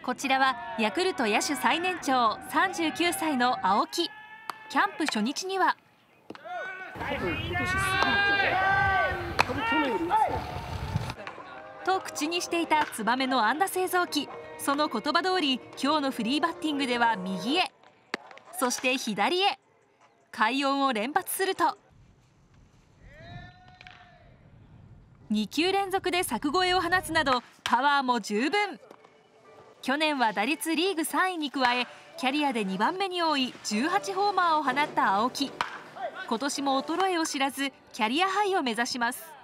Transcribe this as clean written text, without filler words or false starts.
こちらはヤクルト野手最年長39歳の青木。キャンプ初日にはと口にしていたツバメの安打製造機。その言葉通り今日のフリーバッティングでは右へ、そして左へ快音を連発すると2球連続で柵越えを放つなどパワーも十分。去年は打率リーグ3位に加えキャリアで2番目に多い18ホーマーを放った青木。今年も衰えを知らずキャリアハイを目指します。